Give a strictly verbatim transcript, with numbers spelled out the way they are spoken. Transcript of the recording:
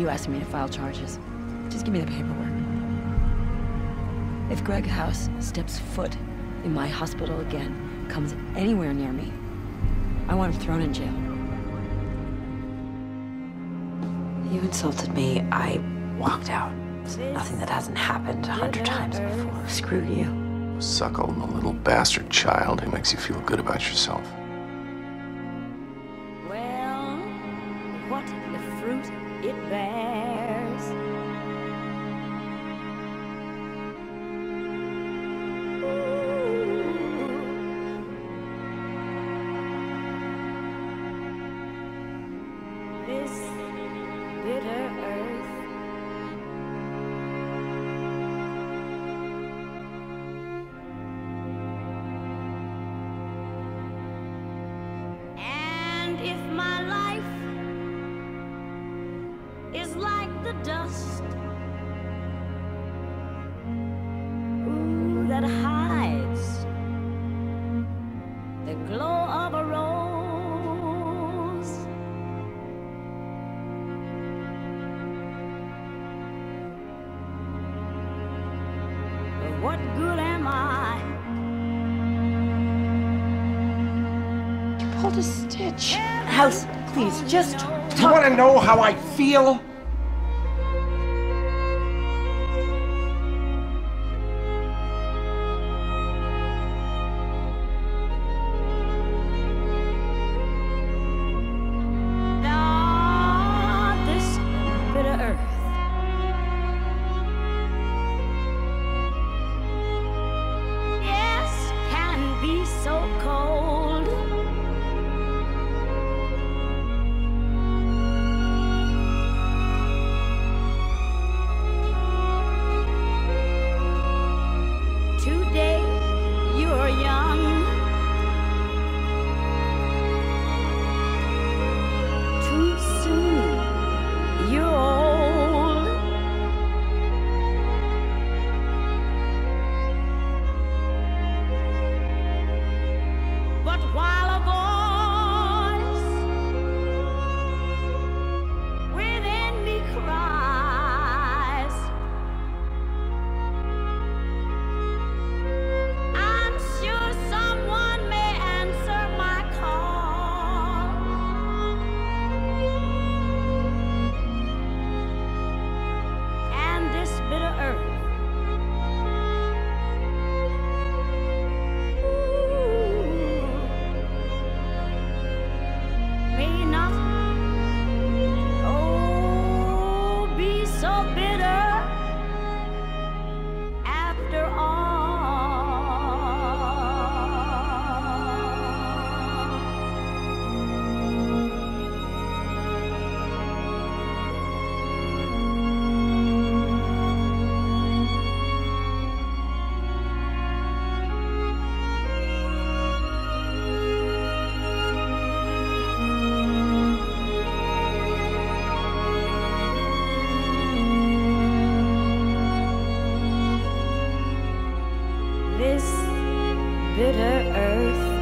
you asking me to file charges? Just give me the paperwork. If Greg House steps foot in my hospital again, comes anywhere near me, I want him thrown in jail. You insulted me, I walked out. It's nothing that hasn't happened a hundred times before. Screw you. Suckling a little bastard child who makes you feel good about yourself. Well, what the fruit it bears. Ooh. This bitter earth. And if my life is like the dust, ooh, that hides the glow of a rose, what good am I? Pulled a stitch. House, please, just Do you want to know how I feel? Ah, this bitter earth. Yes, can be so cold. Today you're young. Too soon you're old. But while a voice within me cries, I'm sure someone may answer my call. And this bitter earth, ooh, may not, oh, be so bitter after this bitter earth.